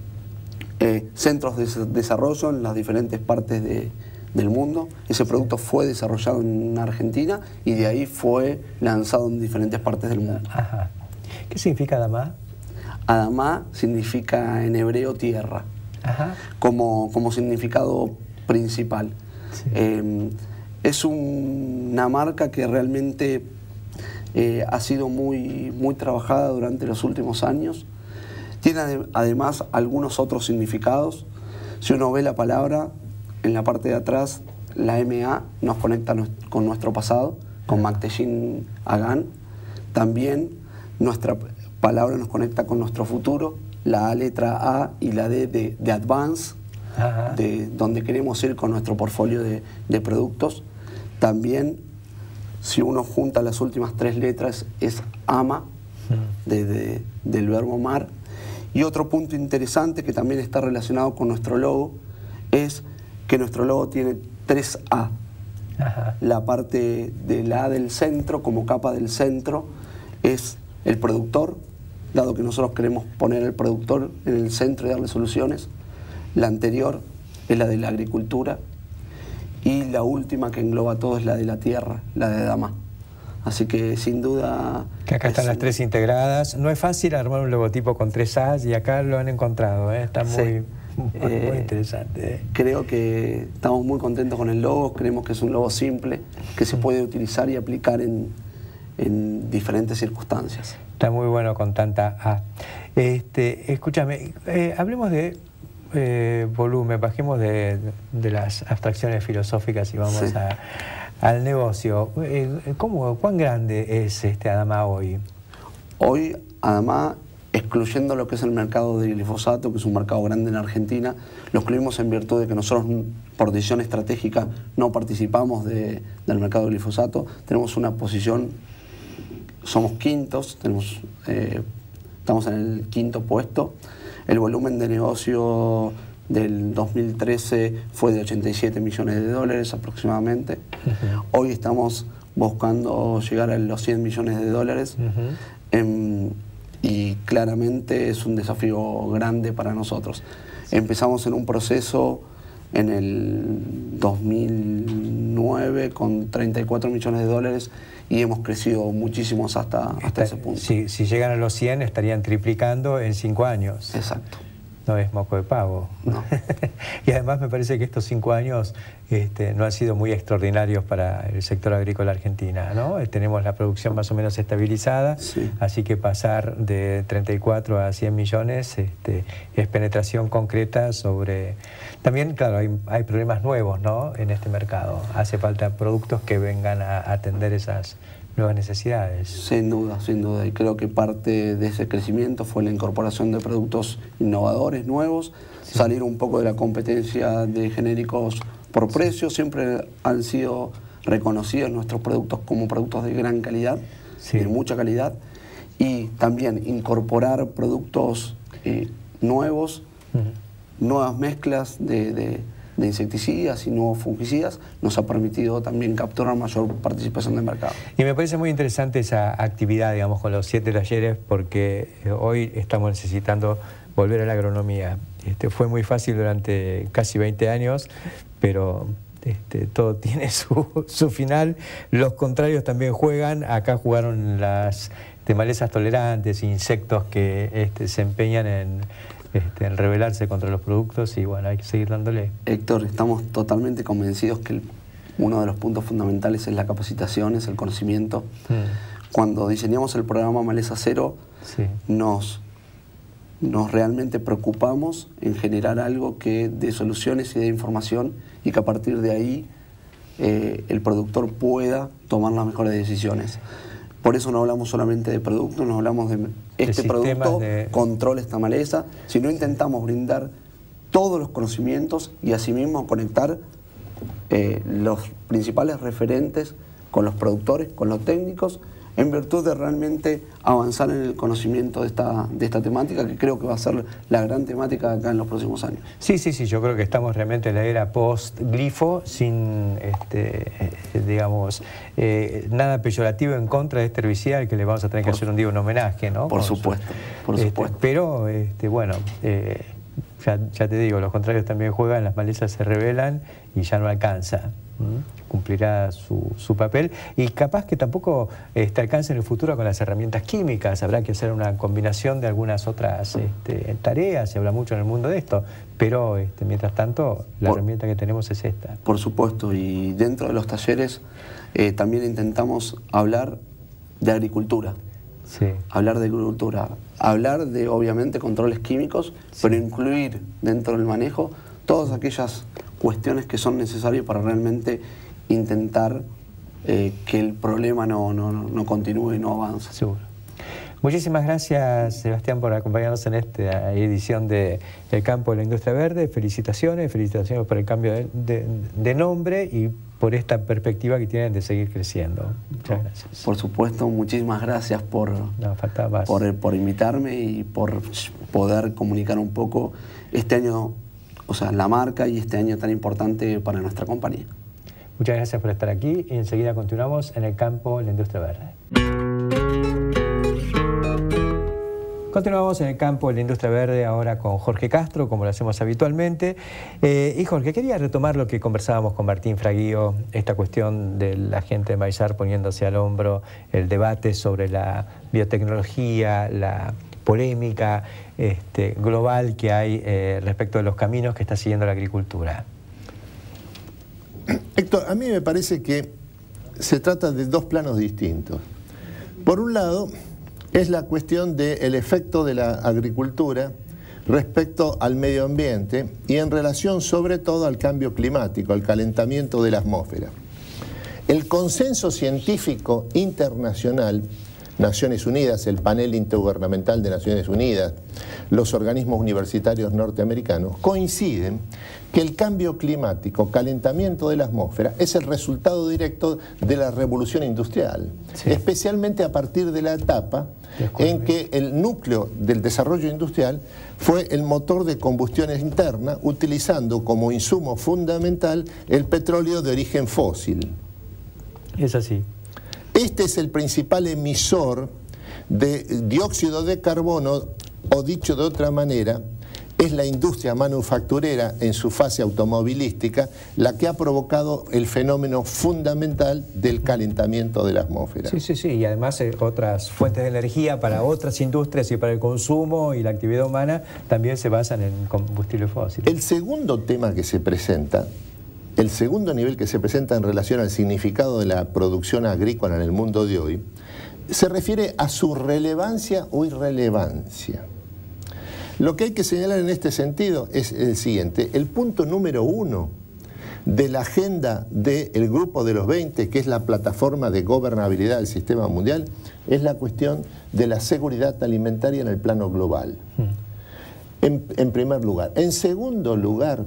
eh, centros de desarrollo en las diferentes partes de, del mundo. Ese producto sí. fue desarrollado en Argentina y de ahí fue lanzado en diferentes partes del mundo. Ajá. ¿Qué significa Adamá? Adamá significa en hebreo tierra, Ajá. Como, como significado principal. Sí. Eh, es un, una marca que realmente eh, ha sido muy, muy trabajada durante los últimos años. Tiene además algunos otros significados. Si uno ve la palabra, en la parte de atrás, la M A nos conecta con nuestro pasado, con Makteshin Agan. También nuestra palabra nos conecta con nuestro futuro, la A letra A y la D de, de Advance, Ajá. de donde queremos ir con nuestro portfolio de, de productos. También, si uno junta las últimas tres letras, es ama, de, de, del verbo mar. Y otro punto interesante que también está relacionado con nuestro logo es que nuestro logo tiene tres A. Ajá. La parte de la A del centro, como capa del centro, es el productor, dado que nosotros queremos poner al productor en el centro y darle soluciones. La anterior es la de la agricultura y la última que engloba todo es la de la tierra, la de Adamá. Así que sin duda... Que acá están es, las tres integradas. No es fácil armar un logotipo con tres A's y acá lo han encontrado, ¿eh? Está muy, sí. muy, eh, muy interesante. ¿eh? Creo que estamos muy contentos con el logo, creemos que es un logo simple, que se puede utilizar y aplicar en, en diferentes circunstancias. Está muy bueno con tanta A. Este, escúchame, eh, hablemos de eh, volumen, bajemos de, de las abstracciones filosóficas y vamos sí. a... al negocio. ¿Cómo, ¿Cuán grande es este Adamá hoy? Hoy Adamá, excluyendo lo que es el mercado de glifosato, que es un mercado grande en Argentina, lo excluimos en virtud de que nosotros, por decisión estratégica, no participamos de, del mercado de glifosato. Tenemos una posición, somos quintos, tenemos, eh, estamos en el quinto puesto. El volumen de negocio del dos mil trece fue de ochenta y siete millones de dólares aproximadamente. Uh-huh. Hoy estamos buscando llegar a los cien millones de dólares. Uh-huh. eh, y claramente es un desafío grande para nosotros. Sí. Empezamos en un proceso en el dos mil nueve con treinta y cuatro millones de dólares y hemos crecido muchísimo hasta, hasta Está, ese punto. Si, si llegan a los cien estarían triplicando en cinco años. Exacto. No es moco de pavo. No. Y además me parece que estos cinco años este, no han sido muy extraordinarios para el sector agrícola argentina, ¿no? Tenemos la producción más o menos estabilizada, sí. Así que pasar de treinta y cuatro a cien millones este, es penetración concreta sobre... También, claro, hay, hay problemas nuevos, ¿no?, en este mercado. Hace falta productos que vengan a atender esas nuevas necesidades. Sin duda, sin duda. Y creo que parte de ese crecimiento fue la incorporación de productos innovadores, nuevos, sí. Salir un poco de la competencia de genéricos por precio. Siempre han sido reconocidos nuestros productos como productos de gran calidad, sí. De mucha calidad. Y también incorporar productos eh, nuevos, uh-huh. Nuevas mezclas de... de de insecticidas y nuevos fungicidas, nos ha permitido también capturar mayor participación del mercado. Y me parece muy interesante esa actividad, digamos, con los siete talleres, porque hoy estamos necesitando volver a la agronomía. Este, fue muy fácil durante casi veinte años, pero este, todo tiene su, su final. Los contrarios también juegan. Acá jugaron las de malezas tolerantes, insectos que este, se empeñan en... Este, en rebelarse contra los productos y bueno, hay que seguir dándole. Héctor, estamos totalmente convencidos que el, uno de los puntos fundamentales es la capacitación, es el conocimiento. Mm. Cuando diseñamos el programa Maleza Cero, sí. nos, nos realmente preocupamos en generar algo que dé soluciones y dé información y que a partir de ahí eh, el productor pueda tomar las mejores decisiones. Por eso no hablamos solamente de producto, no hablamos de este de producto, de... controla esta maleza, sino intentamos brindar todos los conocimientos y asimismo conectar eh, los principales referentes con los productores, con los técnicos, en virtud de realmente avanzar en el conocimiento de esta, de esta temática, que creo que va a ser la gran temática acá en los próximos años. Sí, sí, sí, yo creo que estamos realmente en la era post-glifo, sin, este, eh, digamos, eh, nada peyorativo en contra de este herbicida, al que le vamos a tener que por, hacer un día un homenaje, ¿no? Por Con supuesto, su, por este, supuesto. Pero, este, bueno... Eh, Ya, ya te digo, los contrarios también juegan, las malezas se rebelan y ya no alcanza. ¿Mm? Cumplirá su, su papel y capaz que tampoco este, alcance en el futuro con las herramientas químicas. Habrá que hacer una combinación de algunas otras este, tareas, se habla mucho en el mundo de esto, pero este, mientras tanto la por, herramienta que tenemos es esta. Por supuesto, y dentro de los talleres eh, también intentamos hablar de agricultura. Sí. Hablar de agricultura, hablar de, obviamente, controles químicos, sí. Pero incluir dentro del manejo todas aquellas cuestiones que son necesarias para realmente intentar eh, que el problema no, no, no continúe y no avance. Seguro. Muchísimas gracias, Sebastián, por acompañarnos en esta edición de El Campo de la Industria Verde. Felicitaciones, felicitaciones por el cambio de, de, de nombre y por esta perspectiva que tienen de seguir creciendo. Muchas gracias. Por supuesto, muchísimas gracias por, no, faltaba más. por, por invitarme y por poder comunicar un poco este año, o sea, la marca y este año tan importante para nuestra compañía. Muchas gracias por estar aquí y enseguida continuamos en El Campo de la Industria Verde. Continuamos en El Campo de la Industria Verde ahora con Jorge Castro, como lo hacemos habitualmente. Eh, y Jorge, quería retomar lo que conversábamos con Martín Fraguío, esta cuestión de la gente de Maizar poniéndose al hombro el debate sobre la biotecnología, la polémica este, global que hay eh, respecto de los caminos que está siguiendo la agricultura. Héctor, a mí me parece que se trata de dos planos distintos. Por un lado, es la cuestión del efecto de la agricultura respecto al medio ambiente y en relación sobre todo al cambio climático, al calentamiento de la atmósfera. El consenso científico internacional Naciones Unidas, el panel intergubernamental de Naciones Unidas, los organismos universitarios norteamericanos, coinciden que el cambio climático, calentamiento de la atmósfera, es el resultado directo de la revolución industrial, sí. especialmente a partir de la etapa en que el núcleo del desarrollo industrial fue el motor de combustión interna, utilizando como insumo fundamental el petróleo de origen fósil. Es así. Este es el principal emisor de dióxido de carbono, o dicho de otra manera, es la industria manufacturera en su fase automovilística la que ha provocado el fenómeno fundamental del calentamiento de la atmósfera. Sí, sí, sí, y además eh, otras fuentes de energía para otras industrias y para el consumo y la actividad humana también se basan en combustible fósil. El segundo tema que se presenta, el segundo nivel que se presenta en relación al significado de la producción agrícola en el mundo de hoy, se refiere a su relevancia o irrelevancia. Lo que hay que señalar en este sentido es el siguiente: el punto número uno de la agenda del Grupo de los veinte, que es la plataforma de gobernabilidad del sistema mundial, es la cuestión de la seguridad alimentaria en el plano global. En, en primer lugar. En segundo lugar,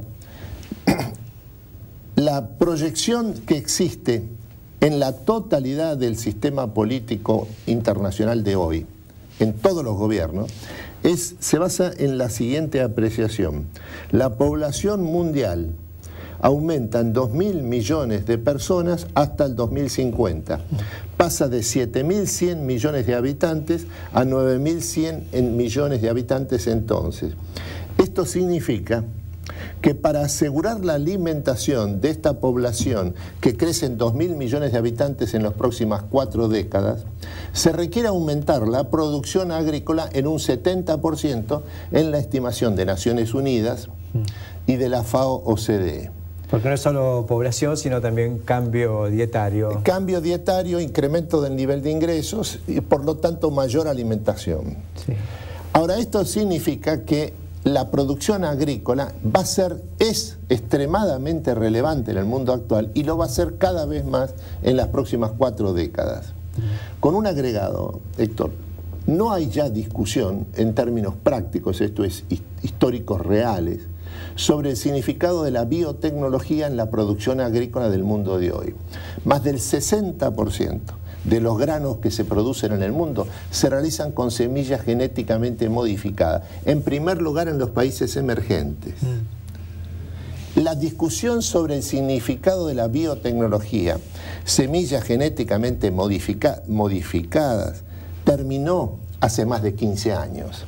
la proyección que existe en la totalidad del sistema político internacional de hoy, en todos los gobiernos, es, se basa en la siguiente apreciación: la población mundial aumenta en dos mil millones de personas hasta el dos mil cincuenta. Pasa de siete mil cien millones de habitantes a nueve mil cien millones de habitantes entonces. Esto significa que para asegurar la alimentación de esta población, que crece en dos mil millones de habitantes en las próximas cuatro décadas, se requiere aumentar la producción agrícola en un setenta por ciento en la estimación de Naciones Unidas y de la FAO O C D E. Porque no es solo población, sino también cambio dietario. Cambio dietario, incremento del nivel de ingresos y por lo tanto mayor alimentación. Sí. Ahora, esto significa que la producción agrícola va a ser, es extremadamente relevante en el mundo actual y lo va a ser cada vez más en las próximas cuatro décadas. Con un agregado, Héctor, no hay ya discusión en términos prácticos, esto es históricos reales, sobre el significado de la biotecnología en la producción agrícola del mundo de hoy. Más del sesenta por ciento de los granos que se producen en el mundo se realizan con semillas genéticamente modificadas, en primer lugar en los países emergentes. Mm. La discusión sobre el significado de la biotecnología, semillas genéticamente modifica modificadas, terminó hace más de quince años.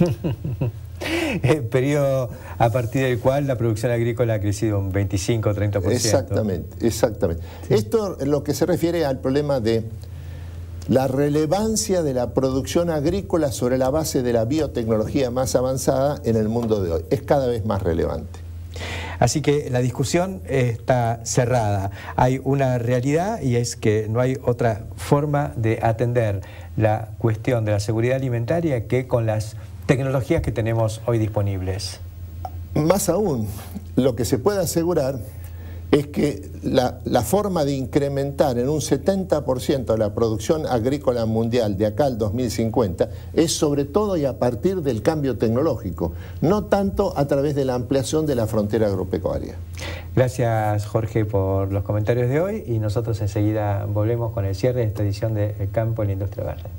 El periodo a partir del cual la producción agrícola ha crecido un veinticinco o treinta por ciento. Exactamente, exactamente. Sí. Esto es lo que se refiere al problema de la relevancia de la producción agrícola sobre la base de la biotecnología más avanzada en el mundo de hoy. Es cada vez más relevante. Así que la discusión está cerrada. Hay una realidad y es que no hay otra forma de atender la cuestión de la seguridad alimentaria que con las tecnologías que tenemos hoy disponibles. Más aún, lo que se puede asegurar es que la, la forma de incrementar en un setenta por ciento la producción agrícola mundial de acá al dos mil cincuenta es sobre todo y a partir del cambio tecnológico, no tanto a través de la ampliación de la frontera agropecuaria. Gracias, Jorge, por los comentarios de hoy y nosotros enseguida volvemos con el cierre de esta edición de El Campo en la Industria Verde.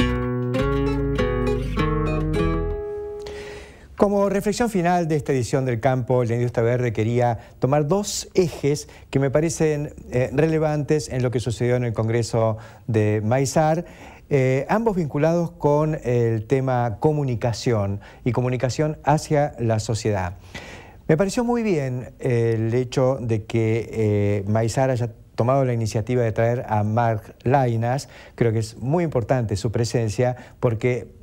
Como reflexión final de esta edición del Campo en la Industria Verde, quería tomar dos ejes que me parecen eh, relevantes en lo que sucedió en el Congreso de Maizar, eh, ambos vinculados con el tema comunicación y comunicación hacia la sociedad. Me pareció muy bien el hecho de que eh, Maizar haya tomado la iniciativa de traer a Mark Lainas. Creo que es muy importante su presencia porque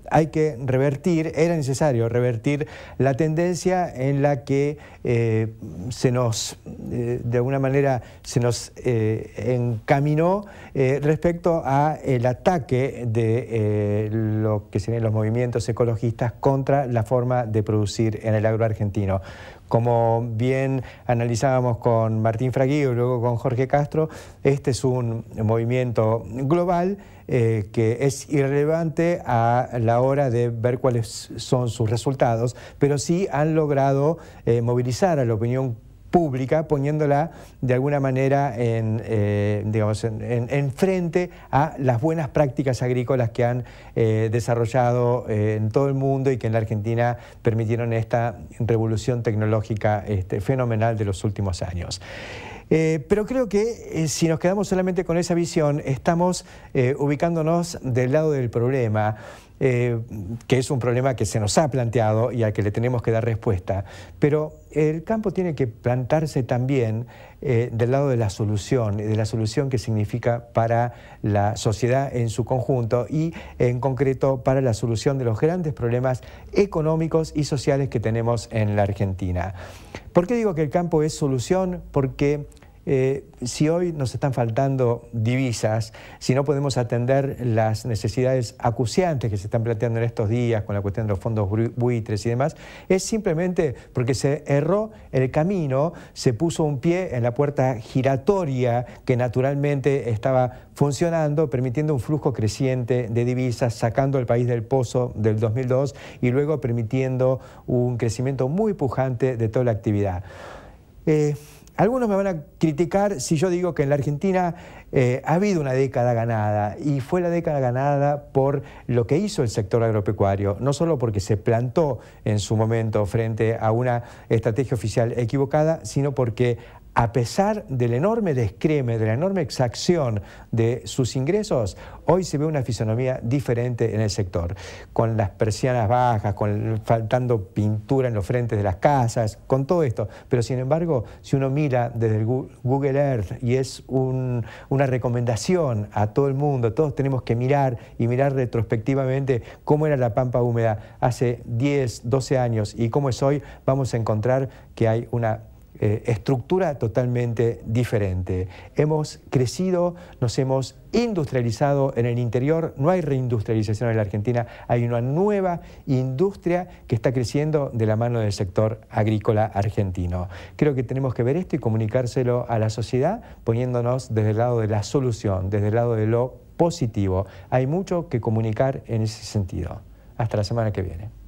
hay que revertir, era necesario revertir la tendencia en la que eh, se nos, eh, de alguna manera, se nos eh, encaminó eh, respecto a el ataque de eh, lo que serían los movimientos ecologistas contra la forma de producir en el agro argentino. Como bien analizábamos con Martín Fraguillo y luego con Jorge Castro, este es un movimiento global eh, que es irrelevante a la hora de ver cuáles son sus resultados, pero sí han logrado eh, movilizar a la opinión pública, poniéndola de alguna manera en, eh, digamos, en, en, en frente a las buenas prácticas agrícolas que han eh, desarrollado eh, en todo el mundo y que en la Argentina permitieron esta revolución tecnológica este, fenomenal de los últimos años. Eh, pero creo que eh, si nos quedamos solamente con esa visión, estamos eh, ubicándonos del lado del problema, eh, que es un problema que se nos ha planteado y al que le tenemos que dar respuesta. Pero el campo tiene que plantarse también eh, del lado de la solución, de la solución que significa para la sociedad en su conjunto y en concreto para la solución de los grandes problemas económicos y sociales que tenemos en la Argentina. ¿Por qué digo que el campo es solución? Porque Eh, si hoy nos están faltando divisas, si no podemos atender las necesidades acuciantes que se están planteando en estos días con la cuestión de los fondos buitres y demás, es simplemente porque se erró el camino, se puso un pie en la puerta giratoria que naturalmente estaba funcionando, permitiendo un flujo creciente de divisas, sacando al país del pozo del dos mil dos y luego permitiendo un crecimiento muy pujante de toda la actividad. Eh, Algunos me van a criticar si yo digo que en la Argentina eh, ha habido una década ganada y fue la década ganada por lo que hizo el sector agropecuario, no solo porque se plantó en su momento frente a una estrategia oficial equivocada, sino porque a pesar del enorme descreme, de la enorme exacción de sus ingresos, hoy se ve una fisonomía diferente en el sector, con las persianas bajas, con faltando pintura en los frentes de las casas, con todo esto. Pero sin embargo, si uno mira desde el Google Earth, y es un, una recomendación a todo el mundo, todos tenemos que mirar y mirar retrospectivamente cómo era la pampa húmeda hace diez, doce años y cómo es hoy, vamos a encontrar que hay una Eh, estructura totalmente diferente. Hemos crecido, nos hemos industrializado en el interior, no hay reindustrialización en la Argentina, hay una nueva industria que está creciendo de la mano del sector agrícola argentino. Creo que tenemos que ver esto y comunicárselo a la sociedad poniéndonos desde el lado de la solución, desde el lado de lo positivo. Hay mucho que comunicar en ese sentido. Hasta la semana que viene.